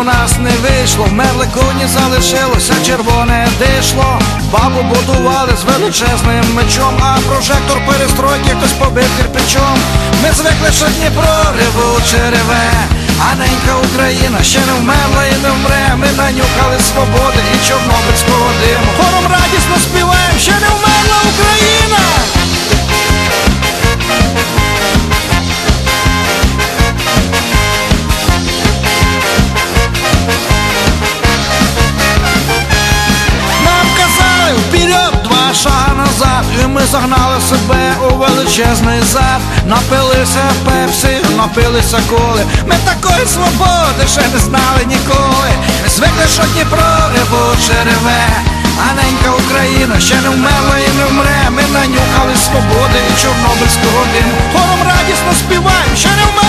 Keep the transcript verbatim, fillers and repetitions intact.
нас не вийшло, вмерли коні, залишилося червоне дишло. Бабу будували з величезним мечом, а прожектор перестройки хтось побив кирпичом. Ми звикли, що Дніпро ревуче реве, а ненька Україна ще не вмерла і не вмре. Ми нанюхали свободи і чорнобильського диму, хором радісно співаємо, ще не вмерла Україна. Вперед, два шага назад, і ми загнали себе у величезний зад. Напилися пепсі, напилися коли, ми такої свободи ще не знали ніколи. Ми звикли, що Дніпро ревуче реве, а ненька Україна ще не вмерла і не вмре. Ми нанюхали свободи і чорнобильського диму, хором радісно співаємо, ще не вмерла.